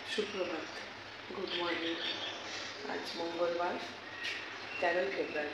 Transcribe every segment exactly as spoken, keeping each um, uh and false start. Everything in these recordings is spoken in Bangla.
সুপ্রভাত, গুড মর্নিং। আজ মঙ্গলবার তেরোই ফেব্রুয়ারি।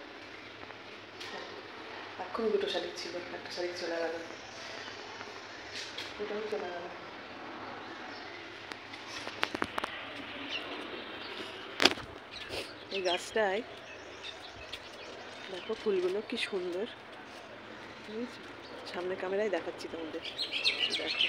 এখন দুটো শালিক ছিল, একটা শালিক চলে গেল, দুটোও চলে গেল। এই গাছটায় দেখো ফুলগুলো কি সুন্দর, সামনে ক্যামেরায় দেখাচ্ছি তোমাদের। দেখো,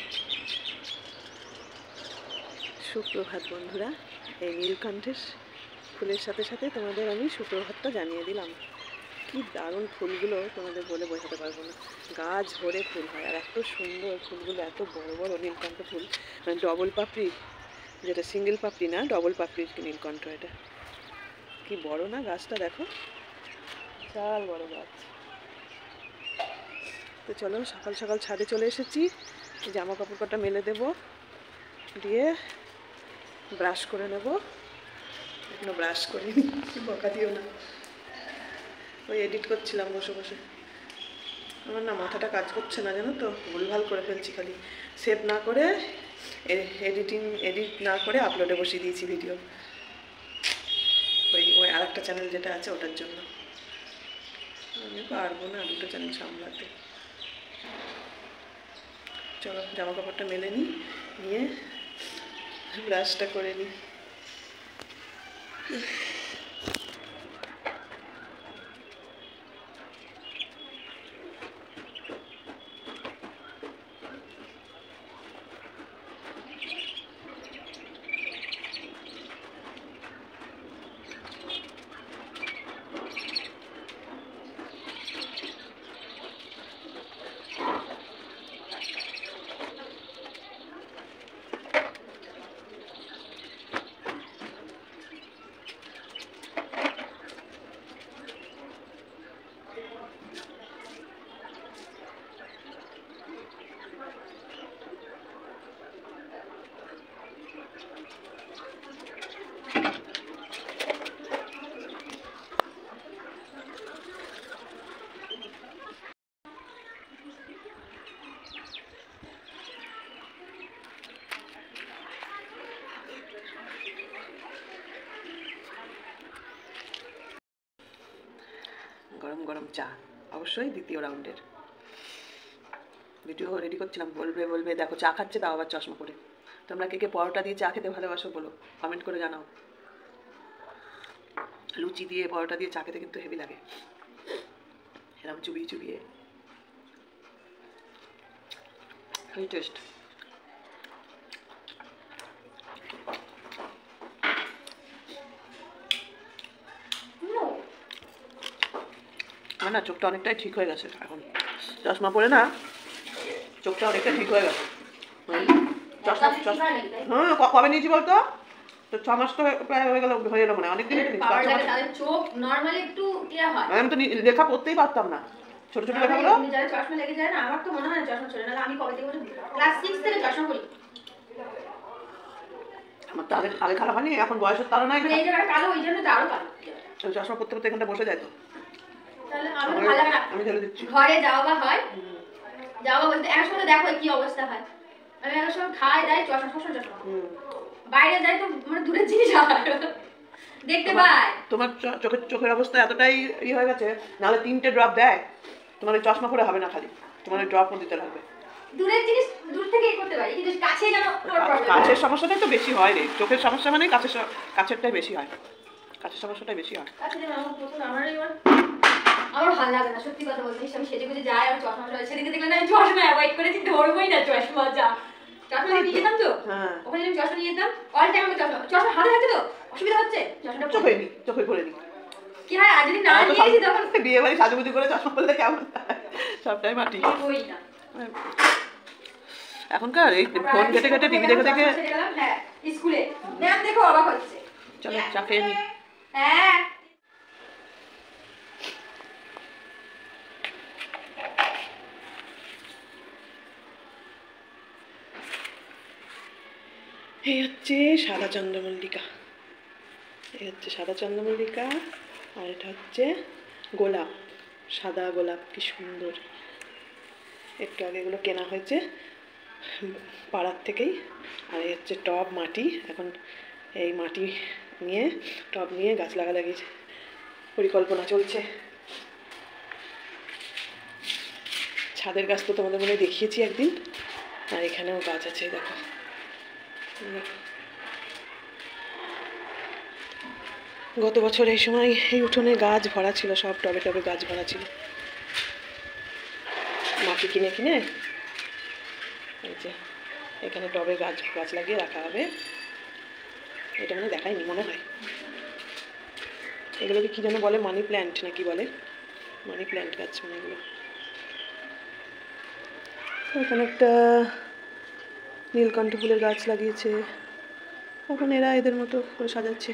সুপ্রভাত বন্ধুরা। এই নীলকণ্ঠের ফুলের সাথে সাথে তোমাদের আমি সুপ্রভাতটা জানিয়ে দিলাম। কি দারুণ ফুলগুলো, তোমাদের বলে বোঝাতে পারবো না। গাছ ভরে ফুল হয়, আর এত সুন্দর ফুলগুলো, এত বড় বড় নীলকণ্ঠ ফুল, মানে ডবল পাপড়ি, যেটা সিঙ্গেল পাপড়ি না, ডবল পাপড়ির নীলকণ্ঠ। এটা কি বড় না গাছটা, দেখো বিশাল বড় গাছ। তো চলো, সকাল সকাল ছাদে চলে এসেছি। জামা কাপড় কটা মেলে দেবো, দিয়ে ব্রাশ করে নেব। এখনো ব্রাশ করিনি, বকা দিও না। ওই এডিট করছিলাম বসে বসে। আমার না মাথাটা কাজ করছে না, জানো তো, ভুলভাল করে ফেলছি। খালি সেভ না করে, এডিটিং এডিট না করে আপলোডে বসিয়ে দিয়েছি ভিডিও। ওই ওই আর একটা চ্যানেল যেটা আছে ওটার জন্য। আমি পারবো না দুটো চ্যানেল সামলাতে। চলো জামা কাপড়টা মেলে নিই, নিয়ে ব্রাশটা করে নিই। গরম গরম চা, অবশ্যই দ্বিতীয় রাউন্ডের। ভিডিও রেডি করছিলাম, বলবে বলবে দেখো চা খাচ্ছে, তাও আবার চশমা পরে। তোমরা কে কে পরোটা দিয়ে চা খেতে ভালোবাসো বলো, কমেন্ট করে জানাও। লুচি দিয়ে পরোটা দিয়ে চা খেতে কিন্তু হেভি লাগে, এরকম চুবিয়ে চুবিয়ে, হেভি টেস্ট। আমার না চোখটা অনেকটাই ঠিক হয়ে গেছে এখন, চশমা পরে না চোখটা অনেকটা ঠিক হয়ে গেছে। চশমা চশমা হ্যাঁ কবে নিয়েছি বলতো? তো ছ মাস তো প্রায় হয়ে গেল, হয়ে গেল মানে অনেকদিন। আমি তো লেখা পড়তেই পারতাম না, ছোট ছোট লেখাগুলো। চশমা লেগে যায় না, আমার তো মনে হয় চশমা ছিল না। আমি কবে থেকে ক্লাস সিক্স থেকে চশমা পরি। আমার তো আগে আগে খারাপ হয়নি, এখন বয়সের তাড়নায় এই জায়গাটা কালো, ওই জন্য তো আরো কালো। চশমা পড়তে পড়তে এখানটা বসে যায় তো। তাহলে আমি ভালো লাগে না, আমি ঢেলে দিচ্ছি। ঘরে যাওয়া বা হয়, যাওয়া বলতে এক সময় দেখো কি অবস্থা হয়। আমি এক সময় খাই দাই চশমা সবসময় চশমা, বাইরে যাই তো মানে দূরের জিনিস হয় দেখতে পাই। তোমার চোখের চোখের অবস্থা এতটাই ই হয়ে গেছে, নাহলে তিনটে ড্রপ দেয়, তোমার ওই চশমা পরে হবে না, খালি তোমার ওই ড্রপও দিতে লাগবে। দূরের জিনিস দূর থেকে করতে পারি, কিন্তু কাছে যেন কাছের সমস্যাটা একটু বেশি হয় রে, চোখের সমস্যা মানে কাছের কাছেরটাই বেশি হয়, কাছের সমস্যাটাই বেশি হয়। কাছে যেন আমার প্রচুর, আমার এবার আমার ভালো লাগে না সত্যি কথা বলতে। আমি সেজে গুজে যাই, আমি চশমা পরে, সেদিকে দেখলে না আমি চশমা অ্যাভয়েড করেছি, ধরবোই না চশমা। যা চশমা নিয়ে যেতাম তো, ওখানে আমি চশমা নিয়ে যেতাম, অল টাইম আমি চশমা চশমা হাতে থাকে তো অসুবিধা হচ্ছে, চশমাটা চোখে নি চোখে পরে নি। কি হয় আজ যদি না নিয়েছি তখন বিয়ে বাড়ি সাজুগুজু করে চশমা পরলে কেমন সবটাই মাটি। ওই না এখনকার এই ফোন ঘেটে ঘেটে টিভি দেখে দেখে হ্যাঁ স্কুলে ম্যাম দেখো অবাক হচ্ছে। চলো চা খেয়ে নি। হ্যাঁ এই হচ্ছে সাদা চন্দ্রমল্লিকা, এই হচ্ছে সাদা চন্দ্রমল্লিকা, আর এটা হচ্ছে গোলাপ, সাদা গোলাপ, কি সুন্দর। একটু আগে এগুলো কেনা হয়েছে, পাড়ার থেকেই। আর এই হচ্ছে টব মাটি, এখন এই মাটি নিয়ে টব নিয়ে গাছ লাগালাগি পরিকল্পনা চলছে। ছাদের গাছ তো তোমাদের মনে দেখিয়েছি একদিন, আর এখানেও গাছ আছে দেখো। গত বছর এই সময় এই উঠোনে গাছ ভরা ছিল, সব টবে টবে গাছ ভরা ছিল। মাটি কিনে কিনে এই যে এখানে টবে গাছ গাছ লাগিয়ে রাখা হবে। এটা মানে দেখায়নি মনে হয়, এগুলোকে কি যেন বলে, মানি প্ল্যান্ট না কি বলে, মানি প্ল্যান্ট গাছ মানে এগুলো। এখানে একটা নীলকণ্ঠ ফুলের গাছ লাগিয়েছে, এখন এরা এদের মতো করে সাজাচ্ছে।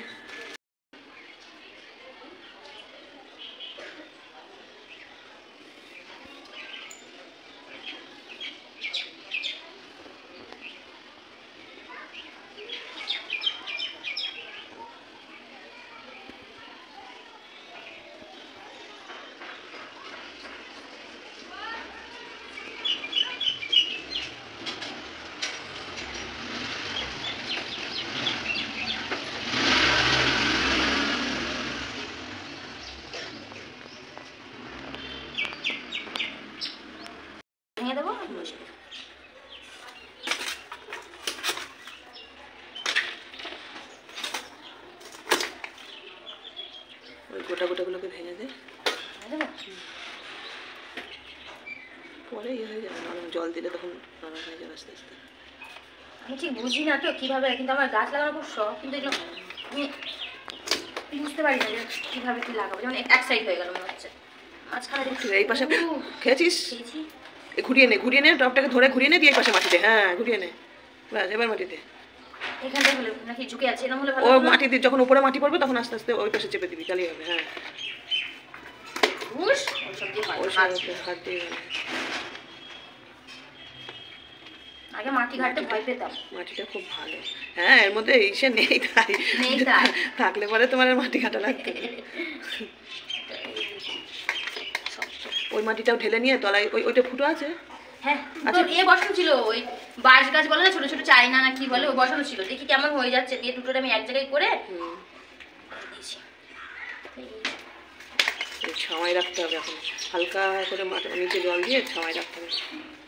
ওই গোটা গোটাগুলোকে ভেঙে দে, পরে ইয়ে হয়ে যাবে, নরম জল দিলে তখন নরম হয়ে যাবে আস্তে আস্তে। আমি ঠিক বুঝি না তো কীভাবে, কিন্তু আমার গাছ লাগানো খুব শখ, কিন্তু এগুলো আমি বুঝতে পারি না যে কীভাবে কী লাগাবো। যেমন এক সাইড হয়ে গেল মনে হচ্ছে, মাঝখানে এই পাশে খেয়েছিস, খেয়েছি। ঘুরিয়ে নে ঘুরিয়ে নে টপটাকে ধরে ঘুরিয়ে নে, দিয়ে এই পাশে মাটিতে, হ্যাঁ ঘুরিয়ে নে, ব্যাস এবার মাটিতে। এখানটা হলে নাকি ঝুঁকে আছে, এরকম হলে ভালো। ও মাটি দিয়ে যখন উপরে মাটি পড়বে তখন আস্তে আস্তে ওই পাশে চেপে দিবি, তাহলেই হবে। হ্যাঁ ঘুষ ওইসব দিয়ে হয়, ওই হাত হাত দিয়ে। আগে মাটি ঘাটতে ভয় পেতাম, মাটিটা খুব ভালো। হ্যাঁ এর মধ্যে ইসে নেই, তাই নেই তাই থাকলে পরে তোমার আর মাটি ঘাটা লাগতো। ওই মাটিটাও ঢেলে নিয়ে তলায় ওই ওইটা ফুটো আছে। হ্যাঁ তো এ বসানো ছিল, ওই বাঁশ গাছ বলে না, ছোট ছোট চাইনা না কি বলে, ওই বসানো ছিল, দেখি কেমন হয়ে যাচ্ছে, দিয়ে দুটোটা আমি এক জায়গায় করে দিয়েছি। ছাওয়াই রাখতে হবে, এখন হালকা করে মাটি নিচে জল দিয়ে ছাওয়াই রাখতে হবে।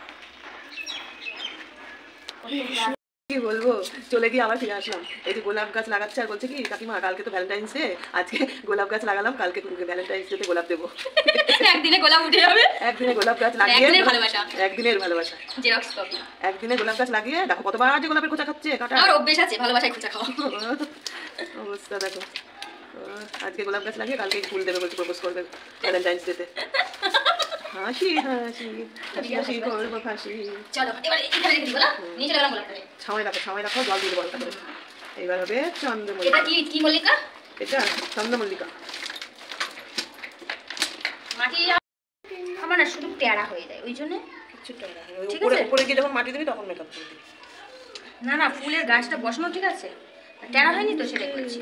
কি বলবো, চলে গিয়ে আবার ফিরে আসলাম। এই যে গোলাপ গাছ লাগাচ্ছে আর বলছে কি কাকিমা কালকে তো ভ্যালেন্টাইন্স ডে, আজকে গোলাপ গাছ লাগালাম, কালকে ভ্যালেন্টাইন্স ডে তে গোলাপ দেবো। একদিনে গোলাপ উঠে যাবে, একদিনে গোলাপ গাছ লাগিয়ে, একদিনের ভালোবাসা, একদিনের ভালোবাসা, জেরক্স কপি। একদিনে গোলাপ গাছ লাগিয়ে দেখো কতবার যে গোলাপের খোঁচা খাচ্ছে কাটা। আর অভ্যেস আছে ভালোবাসায় খোঁচা খাওয়া। অবস্থা দেখো, আজকে গোলাপ গাছ লাগিয়ে কালকে ফুল দেবে বলছে, প্রপোজ করবে ভ্যালেন্টাইন্স ডে তে। হাসি হাসি হাসি হাসি করবো হাসি। চলো এবার এখানে রেখে দিবো না, নিচে লাগালাম গোলাপটাকে। ছাওয়াই রাখো ছাওয়াই রাখো, জল দিয়ে দেবো হালকা করে। এবার হবে চন্দ্রমল্লিকা। এটা কি কি মল্লিকা? এটা চন্দ্রমল্লিকা। মাটি আমার না শুধু টেরা হয়ে যায়, ওই জন্য কিছু টেরা হয়, উপরে উপরে গিয়ে যখন মাটি দিবি তখন মেকআপ করবি। না না ফুলের গাছটা বসানো ঠিক আছে, টেরা হয়নি তো সেটাই বলছি।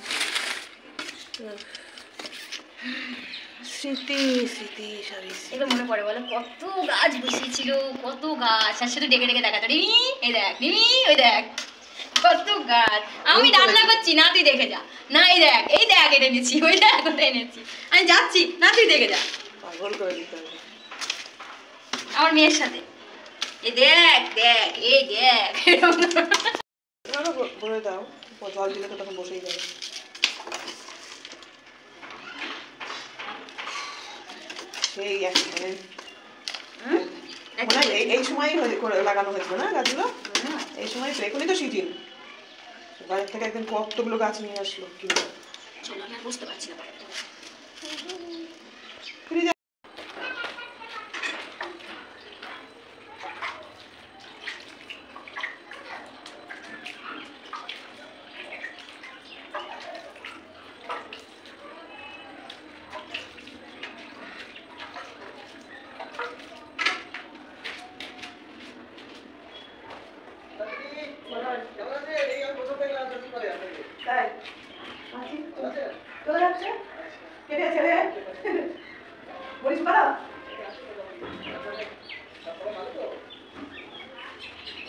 স্মৃতি স্মৃতি সবই এবার মনে পড়ে, বলে কত গাছ বসিয়েছিল, কত গাছ, আর শুধু ডেকে ডেকে দেখাতো, রিমি এই দেখ, রিমি ওই দেখ, কত গাছ। আমি রান্না করছি, না তুই দেখে যা, না এই দেখ, এই দেখ এটা এনেছি, ওই দেখ ওটা এনেছি, আমি যাচ্ছি, না তুই দেখে যা। পাগল করে দিতে হবে আমার মেয়ের সাথে, এই দেখ দেখ এই দেখ, এরকম বলে দাও, জল দিলে তো তখন বসেই যাবে। সেই মানে এই সময় লাগানো হয়েছিল না গাছগুলো, এই সময় এখনই তো সিজন, বাইরে থেকে একদিন কতগুলো গাছ নিয়ে আসলো। কি বুঝতে পারছি না।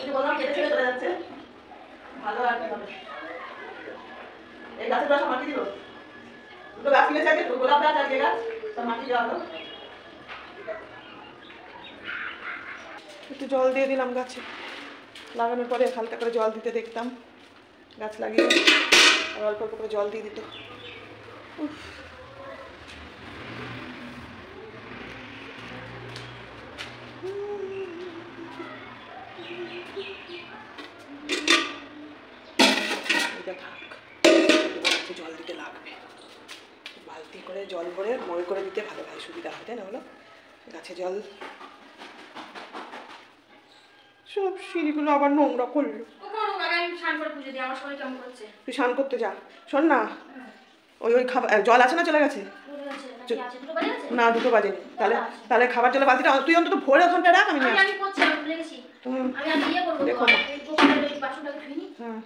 বললাম কেটে ছেড়ে চলে যাচ্ছে, ভালো আর কি হবে। এই গাছের গাছ মাটি দিল, দুটো গাছ কিনেছে আগে, গোলাপ গাছ আর গাছ, সব মাটি দেওয়া হলো। একটু জল দিয়ে দিলাম গাছে, লাগানোর পরে হালকা করে জল দিতে দেখতাম, গাছ লাগিয়ে আর অল্প অল্প করে জল দিয়ে দিত। জল দিতে লাগবে, বালতি করে জল ভরে মই করে দিতে ভালো হয়, সুবিধা হয়, তাই না বলো? গাছে জল, সব সিঁড়িগুলো আবার নোংরা করলো। তুই স্নান করতে যা, শোন না, ওই ওই খাবার জল আছে না, চলে গেছে না, দুটো বাজেনি। তাহলে তাহলে খাবার জলের বালতিটা তুই অন্তত ভরে ওখানটা রাখ, আমি দেখো। হ্যাঁ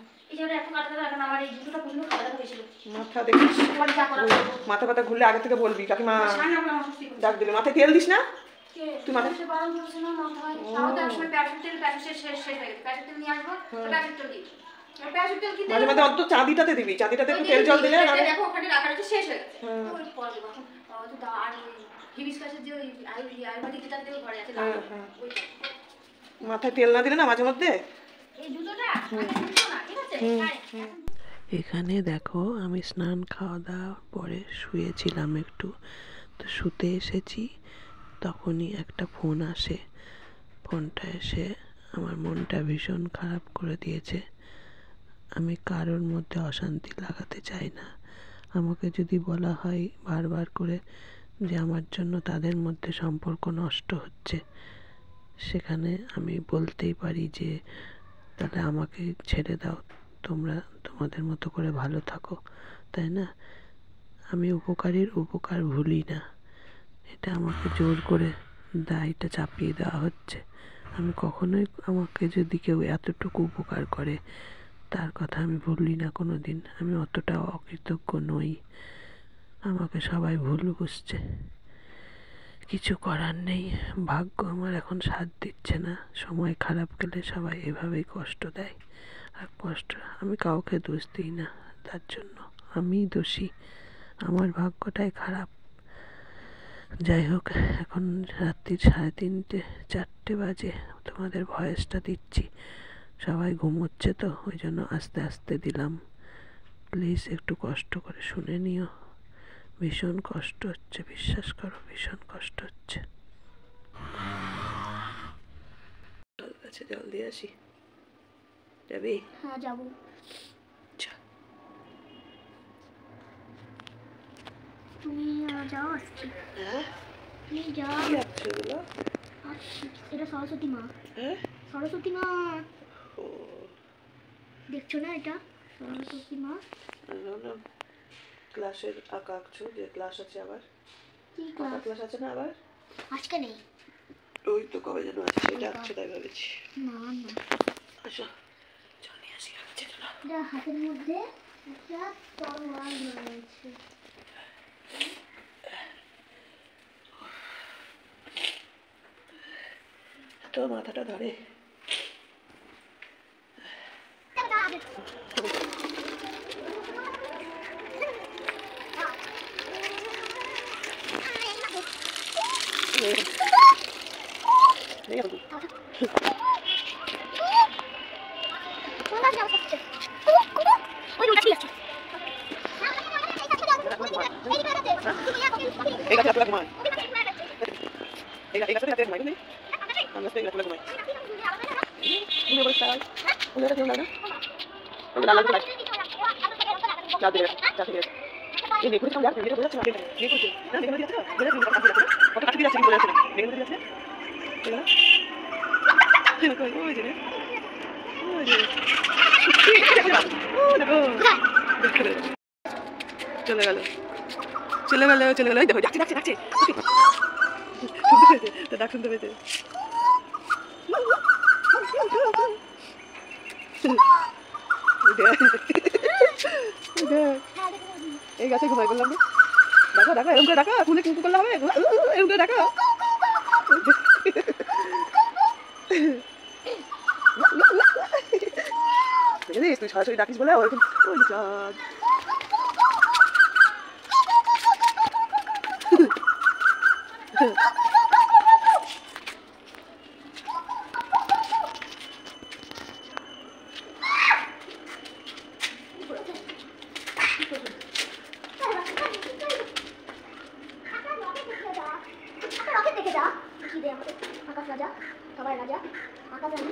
মাথা দেখিস, মাথা পাতা ঘুরলে আগে থেকে বলবি, কাকিমা ডাক দিলে। মাথায় তেল দিস না তুই? মাথায় মাঝে মাঝে অন্তত চাঁদিটাতে দিবি, চাঁদিটাতে একটু তেল জল দিলে। মাথায় তেল না দিলে না মাঝে মধ্যে। এখানে দেখো আমি স্নান খাওয়া দাওয়ার পরে শুয়েছিলাম একটু, তো শুতে এসেছি, তখনই একটা ফোন আসে। ফোনটা এসে আমার মনটা ভীষণ খারাপ করে দিয়েছে। আমি কারোর মধ্যে অশান্তি লাগাতে চাই না। আমাকে যদি বলা হয় বারবার করে যে আমার জন্য তাদের মধ্যে সম্পর্ক নষ্ট হচ্ছে, সেখানে আমি বলতেই পারি যে তাহলে আমাকে ছেড়ে দাও, তোমরা তোমাদের মতো করে ভালো থাকো, তাই না? আমি উপকারীর উপকার ভুলি না, এটা আমাকে জোর করে দায়টা চাপিয়ে দেওয়া হচ্ছে। আমি কখনোই, আমাকে যদি কেউ এতটুকু উপকার করে তার কথা আমি ভুলি না কোনো দিন। আমি অতটাও অকৃতজ্ঞ নই। আমাকে সবাই ভুল বুঝছে, কিছু করার নেই। ভাগ্য আমার এখন সাথ দিচ্ছে না। সময় খারাপ গেলে সবাই এভাবেই কষ্ট দেয়, আর কষ্ট আমি কাউকে দোষ দিই না, তার জন্য আমিই দোষী, আমার ভাগ্যটাই খারাপ। যাই হোক, এখন রাত্রির সাড়ে তিনটে চারটে বাজে, তোমাদের ভয়েসটা দিচ্ছি। সবাই ঘুমোচ্ছে তো, ওই জন্য আস্তে আস্তে দিলাম। প্লিজ একটু কষ্ট করে শুনে নিও। ভীষণ কষ্ট হচ্ছে, বিশ্বাস করো, ভীষণ কষ্ট হচ্ছে। জল গাছে জল দিয়ে আসি, যাবি? হ্যাঁ যাবো। তুমি যাও, আসছি। হ্যাঁ তুমি যাও। কি আছে এগুলো? আসছি। এটা সরস্বতী মা। হ্যাঁ সরস্বতী মা, ও দেখছো না? এটা সরস্বতী মা। ক্লাসের আঁকা আঁকছো, যে ক্লাস আছে আবার, কি আঁকা ক্লাস? ক্লাস আছে না আবার? আজকে নেই। ওই তো কবে যেন আছে, সেটা আঁকছো তাই ভাবেছি। না না, আসো চল নিয়ে আসি, আঁকছে চলো। এটা হাতের মধ্যে একটা তলোয়ার রয়েছে। তো মাথাটা ধরে। এই গাছে রাখলে ঘুমায়, এই গাছে রাখলে ঘুমায়, বুঝলি? আমরা এই গাছে ঘুমাই, ঘুমিয়ে বসে তাই ওটা কেউ লাগে না, ওটা লাল লাল চা দিয়ে চা দিয়ে এই নেকুড়ি খাম যাচ্ছে, নেকুড়ি যাচ্ছে না, নেকুড়ি না, নেকুড়ি যাচ্ছে না, বলে তুমি কাছে যাচ্ছে, কত কাছে যাচ্ছে, বলে যাচ্ছে না, নেকুড়ি যাচ্ছে না, ঠিক আছে? ওই যে ওই যে ও দেখো, চলে গেল চলে গেল চলে গেল, দেখো যাচ্ছে যাচ্ছে যাচ্ছে, শুনতে পেয়েছে তো, ডাক শুনতে পেয়েছে। এই গাছে ঘুমাই বললাম না, ডাকা ডাকা এরকম করে ডাকা, ফুলে কিন্তু করলে হবে, এরকম করে ডাকা। দেখেছিস তুই সরাসরি ডাকিস বলে ওরকম ওই যে চাঁদ। রকেট দেখে যা কি দে আমাদের আকাশ রাজা সবার রাজা আকাশ রানী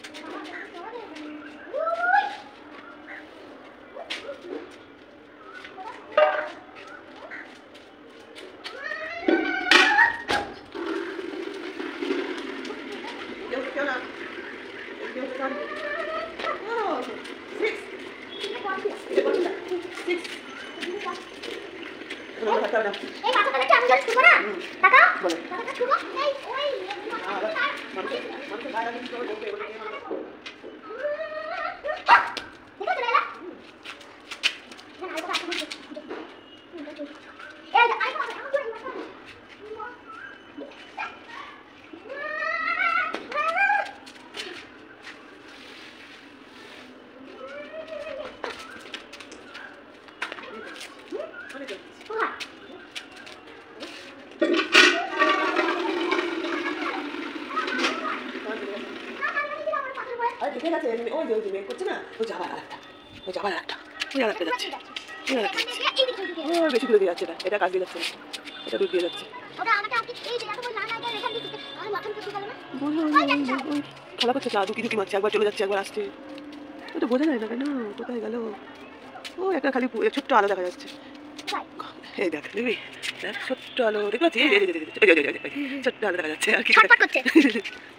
কেউ কেউ না কেউ কেউ ও সিক্স সিক্স বলো হাতটা না এই কাকা কাকা আমি জল ছুবো না কাকা বলো কাকা ছুবো এই ওই মানুষ মানুষ গায়ে দিতে হবে বলতে বলতে দেখো চলে এলা না আই কথা বলছি এই আই কথা আমি জল আরে দেখে গেছে ওই যে ওই যে মেঘ করছে না ওই যাবার আরেকটা ওই যাবার আরেকটা ওই আরেকটা যাচ্ছে ওই আরেকটা যাচ্ছে ও বেশি দূরে দিয়ে যাচ্ছে এটা এটা কাজ দিয়ে যাচ্ছে না এটা দূর দিয়ে যাচ্ছে ওটা আমাকে আপনি এই যে এত বড় লাল লাল রেখা দিতে আর ওখান থেকে গেল না বলো ওই খেলা করছে চা দুকি দুকি মারছে একবার চলে যাচ্ছে একবার আসছে ওটা বোঝা যায় না কেন কোথায় গেল ও একটা খালি ছোট্ট আলো দেখা যাচ্ছে এই দেখ দেখবি দেখ ছোট্ট আলো দেখতে পাচ্ছি ছোট্ট আলো দেখা যাচ্ছে আর কি ছটফট করছে